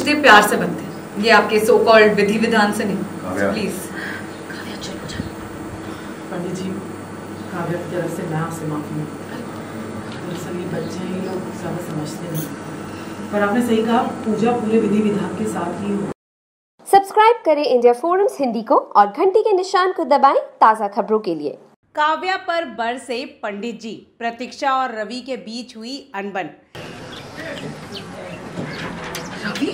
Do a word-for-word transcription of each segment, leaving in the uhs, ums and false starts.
इसलिए प्यार से बनते हैं, ये आपके सो कॉल्ड विधि विधान से नहीं। प्लीज काव्या चलो चलो। पंडित जी, काव्या की तरफ से मैं आपसे माफी मांगती हूँ। दरअसल ये बच्चे हैं, ये लोग ज़्यादा समझते नहीं, पर आपने सही कहा, पूजा पूरे विधि विधान के साथ ही हो। सब्सक्राइब करें इंडिया फोरम्स हिंदी को और घंटी के निशान को दबाएं ताज़ा खबरों के लिए। काव्या पर बरसे पंडित जी, प्रतीक्षा और रवि के बीच हुई अनबन। रवि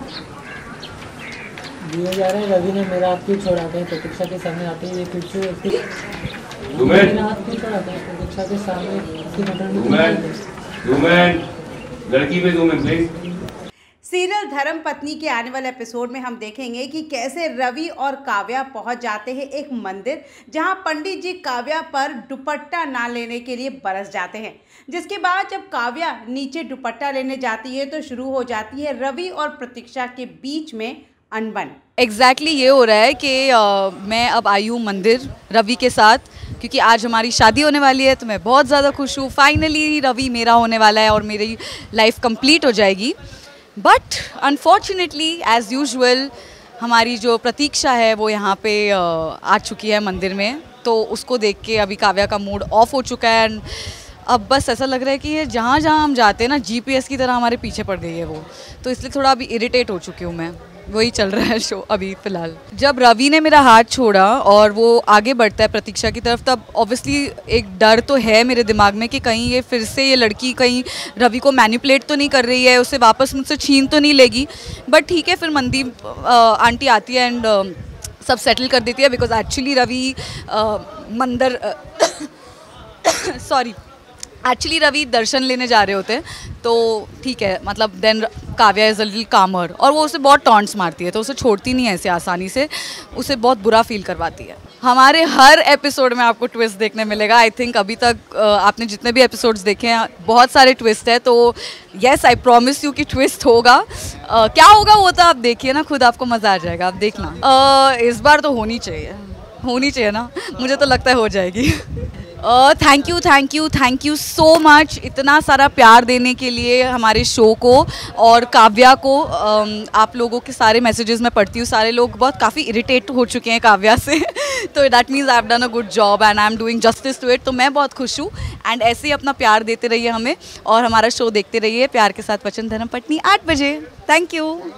दिए जा रहे हैं, रवि ने मेरा हाथ क्यों छोड़ाते हैं प्रतीक्षा के सामने आते ही? ये फिर से मेरा हाथ क्यों छोड़ाते हैं प्रतीक्षा के सामने? लड़की पे दो मिनट प्लीज। सीरियल धर्म पत्नी के आने वाले एपिसोड में हम देखेंगे कि कैसे रवि और काव्या पहुंच जाते हैं एक मंदिर, जहां पंडित जी काव्या पर दुपट्टा ना लेने के लिए बरस जाते हैं। जिसके बाद जब काव्या नीचे दुपट्टा लेने जाती है तो शुरू हो जाती है रवि और प्रतीक्षा के बीच में अनबन। एग्जैक्टली exactly ये हो रहा है कि आ, मैं अब आई हूँ मंदिर रवि के साथ, क्योंकि आज हमारी शादी होने वाली है, तो मैं बहुत ज़्यादा खुश हूँ। फाइनली रवि मेरा होने वाला है और मेरी लाइफ कंप्लीट हो जाएगी। बट अनफॉर्चुनेटली एज़ यूजुअल हमारी जो प्रतीक्षा है वो यहाँ पे आ चुकी है मंदिर में, तो उसको देख के अभी काव्या का मूड ऑफ हो चुका है। एंड अब बस ऐसा लग रहा है कि ये जहाँ जहाँ हम जाते हैं ना, जीपीएस की तरह हमारे पीछे पड़ गई है वो, तो इसलिए थोड़ा अभी इरिटेट हो चुकी हूँ मैं। वही चल रहा है शो अभी फ़िलहाल। जब रवि ने मेरा हाथ छोड़ा और वो आगे बढ़ता है प्रतीक्षा की तरफ, तब ऑब्वियसली एक डर तो है मेरे दिमाग में कि कहीं ये फिर से ये लड़की कहीं रवि को मैनिपुलेट तो नहीं कर रही है, उसे वापस मुझसे छीन तो नहीं लेगी। बट ठीक है, फिर मनदीप आंटी आती है एंड सब सेटल कर देती है, बिकॉज एक्चुअली रवि मंदिर सॉरी एक्चुअली रवि दर्शन लेने जा रहे होते हैं, तो ठीक है, मतलब then Kavya is a little calmer, और वो उसे बहुत टॉन्ट्स मारती है, तो उसे छोड़ती नहीं है ऐसे आसानी से, उसे बहुत बुरा फील करवाती है। हमारे हर एपिसोड में आपको ट्विस्ट देखने मिलेगा। आई थिंक अभी तक आपने जितने भी एपिसोड्स देखे हैं बहुत सारे ट्विस्ट है, तो येस आई प्रॉमिस यू कि ट्विस्ट होगा। uh, क्या होगा वो तो आप देखिए ना, खुद आपको मज़ा आ जाएगा, आप देखना। uh, इस बार तो होनी चाहिए होनी चाहिए ना, मुझे तो लगता है हो जाएगी। Thank you thank you thank you so much इतना सारा प्यार देने के लिए हमारे शो को और काव्या को। uh, आप लोगों के सारे मैसेजेस मैं पढ़ती हूँ, सारे लोग बहुत काफ़ी इरिटेट हो चुके हैं काव्या से तो that means I have done a good job and I am doing justice to it. तो मैं बहुत खुश हूँ एंड ऐसे ही अपना प्यार देते रहिए हमें, और हमारा शो देखते रहिए प्यार के साथ वचन धर्म पत्नी आठ बजे। Thank you.